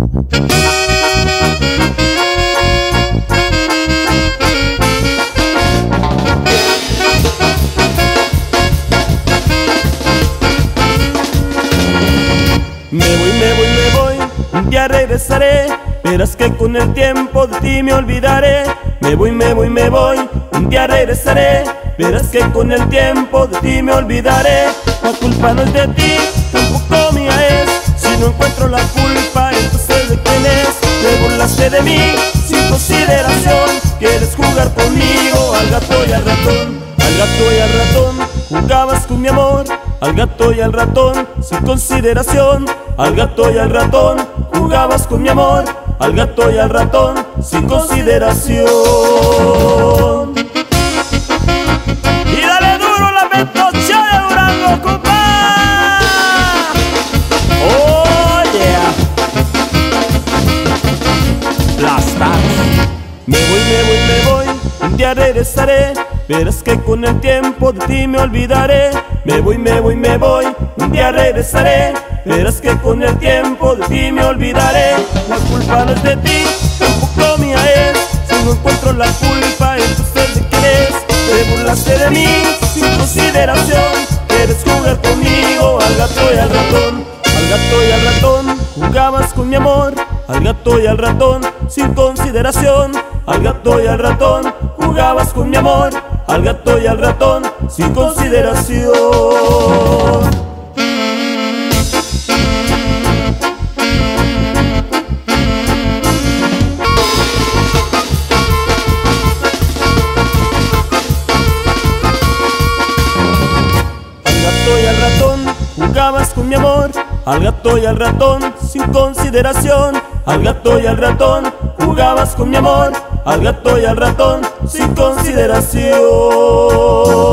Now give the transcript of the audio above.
Me voy, un día regresaré. Verás que con el tiempo de ti me olvidaré. Me voy, un día regresaré. Verás que con el tiempo de ti me olvidaré. La culpa no es de ti, tampoco mía es. Si no encuentro la culpa, entonces ¿de quién es? Te burlaste de mí, sin consideración. Quieres jugar conmigo, al gato y al ratón. Al gato y al ratón, jugabas con mi amor. Al gato y al ratón, sin consideración. Al gato y al ratón, jugabas con mi amor. Al gato y al ratón, sin consideración. Y dale duro la Bentocha de Durango, compa. Oh yeah. Blastar. Me voy, un día regresaré. Verás que con el tiempo de ti me olvidaré. Me voy, un día regresaré. Verás que con el tiempo de ti me olvidaré. La culpa no es de ti, tampoco mía es. Si no encuentro la culpa, entonces ¿de quién es? Te burlaste de mí, sin consideración. Quieres jugar conmigo, al gato y al ratón. Al gato y al ratón, jugabas con mi amor. Al gato y al ratón, sin consideración. Al gato y al ratón, jugabas con mi amor. Al gato y al ratón, sin consideración. Jugabas con mi amor, al gato y al ratón, sin consideración. Al gato y al ratón, jugabas con mi amor. Al gato y al ratón, sin consideración.